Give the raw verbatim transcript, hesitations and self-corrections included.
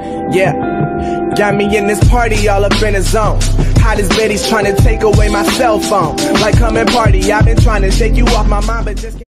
Yeah, got me in this party all up in the zone. Hottest Betty's trying to take away my cell phone. Like, come and party, I've been trying to shake you off my mind, but just can't.